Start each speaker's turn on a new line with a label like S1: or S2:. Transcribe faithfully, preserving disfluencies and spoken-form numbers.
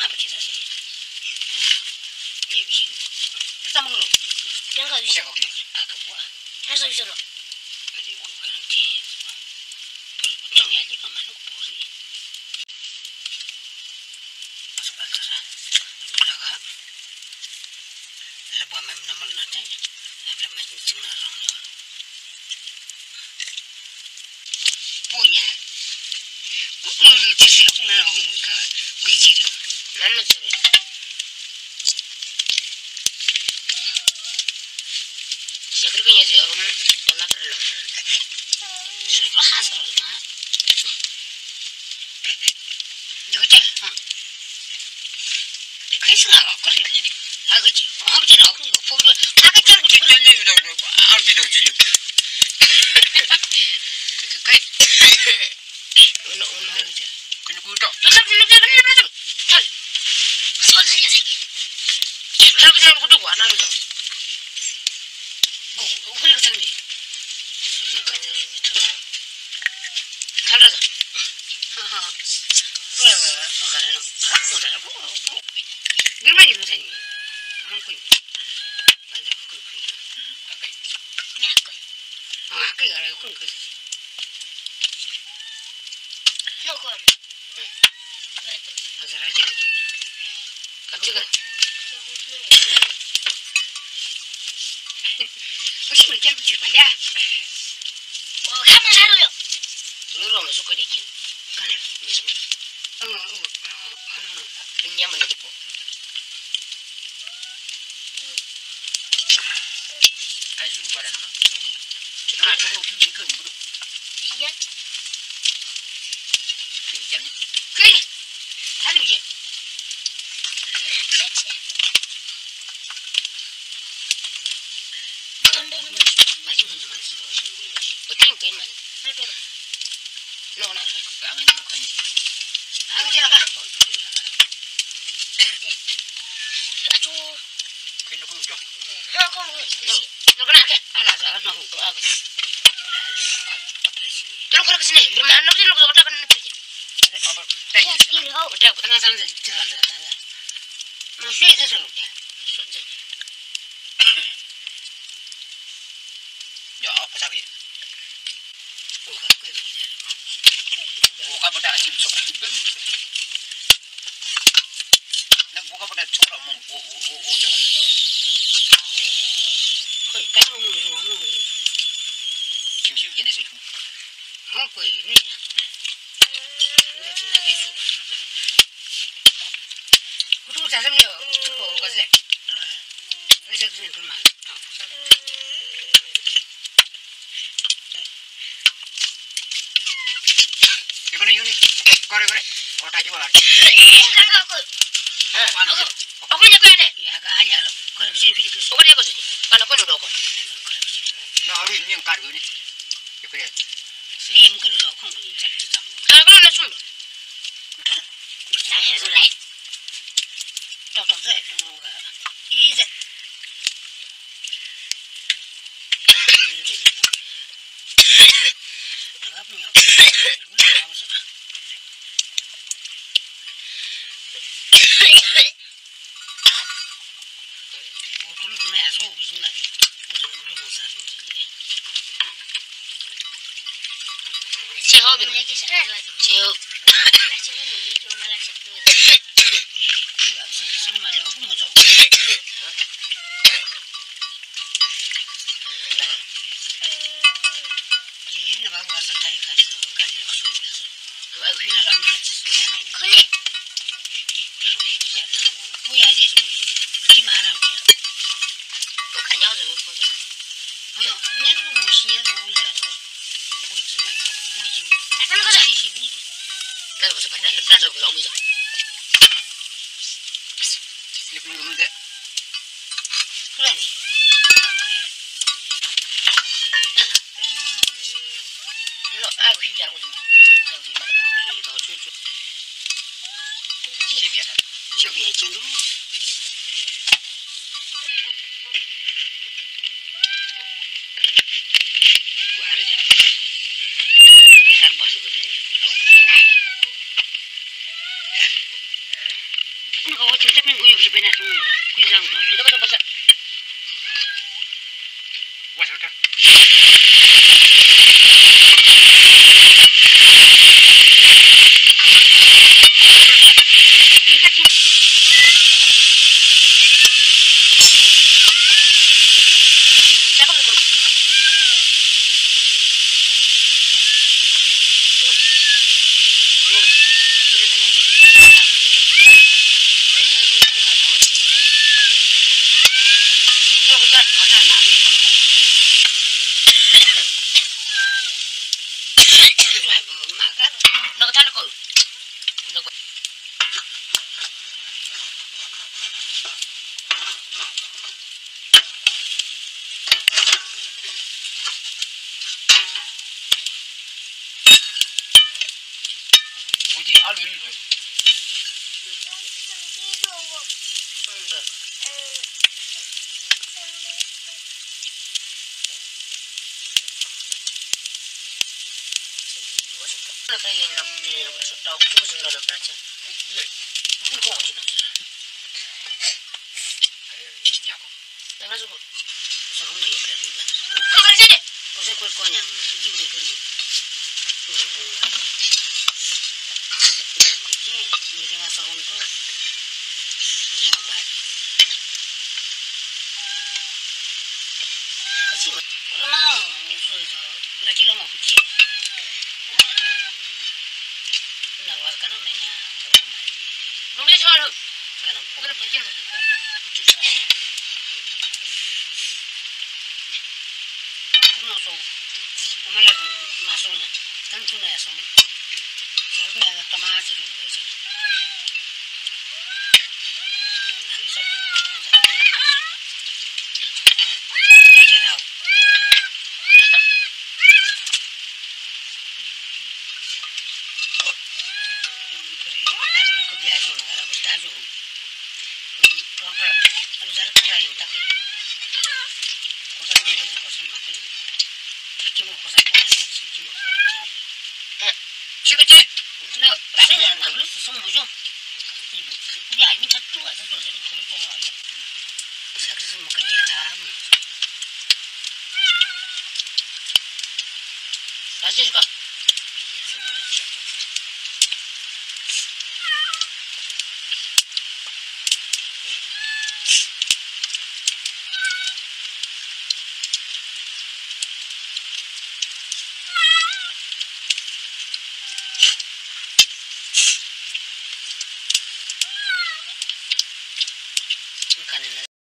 S1: 아버지 사실. 예, 미친. 싸먹으러.
S2: 내가 위시.
S1: 아, 그 뭐야?
S2: 해서 위시로.
S1: 아니, 그거는 티. 뭐 정해야지 엄마는 뭐지? 무슨 말 들어? 올라가. 그래서 뭐 하면 넘을 나한테 하면 맞은 지금 나서요. 뭐냐? 우리 집이 나는 홍가 우리 집. 나는 저래. 그리고 이제 여러분 연락을 실로 하서나 이거 쟤 응. 그래서 나가 그래 아 그치 아버지는 그런 거 보고 아까 저렇게 지금 연예인이라고 알비도 지금 그 그래 오늘 오늘 그냥 그거 또 잡는 게 그냥 좀 잘. 선생님 새끼 저렇게 저렇게 두고 안 하는 거 우리가 상대. 우리까지 수비터. 잘하자. 하하. 그래, 어가는 하고라고. 뭐. 얼마나 이러자니? 안 거니. 맞아, 그 그. 안 거니. 야, 거. 아, 그 알아요. 그건 그. 너 거. 응. 그래. 아, 잘하지 않겠니? 갑자기. 무슨 게 무슨 말이야? 어, 가만 하루요. 누르면 속을 내킨. 가네. 무슨? 어, 어, 어. 그냥만 넣고. 아이 좀 말하는 거. 아, 저거 김치 그 누구도. 야? 김치 아니? 그래. 다르지. 그렇지. 맛있는 거 맛있는 거 맛있는 거지. 어떤 게 있나? 살펴봐. 너나 그 안에 있는 거니. 아, 지나가. 아주. 그냥 그거 줘. 너 그거 너 그나 해. 알아서 알아서 너 하고. 그럼 그렇게 지내. 그러면 안 나오지 너 어디다 가는 거지? 그래, 어버. 야, 이거 어디다 가나 사는 데 들어가 들어가. 뭐 쉬어서 저렇게. 손질. 야, 보자기. 뭐가 끓이냐? 뭐가 보다 지금 저거 끓는데. 나 뭐가 보다 저거 뭐 오오오 저거. 거의 따로는 뭐는 김치 위에 내서 좀. 어, 거의 네. 이거 진짜 예수. 그리고 자전거 그거 가지. 그래서 그냥 그만. 이거는 요니 그래 그래 어디다 집어라. 내가 그 어, 어 그냥 그래. 야, 그 아니야. 그래 비실 비실 그 소리 해거지. 하나 꺼내 놓고. 나 어디 있는 가르니. 그래. 쌤 그래서 공부 잡지 잡. 아, 그럼 나 좀. 나 해줄래. 또또 돼. 이제 내가 보면 나와서 오토를 좀 해서 무슨 날 무슨 우리 못 사는지 제업이 제업 아침에 몸이 좀 말아서 무슨 말이 없는 거죠. 얘는 방 가서 타이 가서 가지 소리면서 그냥 안 맞지 소리하는 거. 그래. 그리고 이제 하고 뭐야 이제 좀 그렇게 말하고 또 가냐고 좀 보자. 어, 내가 뭐 신경 보고 있어도 보이지 보이지. 아, 가는 거자. 내가 무슨 말이야? 나도 그거 어미자. 이렇게 먹는데. 그래. 너 아이고 쉽지 않고 좀. 너 우리 말하면 너 좋죠. 집이야. 집이야 지금. 와르자. 이게 잘 먹어보세요. 맞아 나게. 아이고 막아. 너가 잘할 거. 너가. 어디 알을 해. Kaya yung nagsustaw ko sa mga nagpratsa. Kung ko ako na. Niya ako. Naglaso ko. Sa rumbo yung pala diba? Kung ka rin kasi ko ko niya, hindi ko rin. Kasi hindi nga sa rumbo. Yung bad. Kasi wala mo. Nakilo mo ko siya. Naruat ka naman niya. Nung bilis mo, kanang po. Ganap niya. Kung so, umalag maso niya. Tanto na yaso. Sabi na tamasi rin ba siya. Hangis sa ito. Aja raw. Chico-chico, no, kasi na nagulo sa sumujo. Hindi ay mi tattu asa to sa ko ko ay. Sa kasi mo kaya tam. Kasi ko. Kanin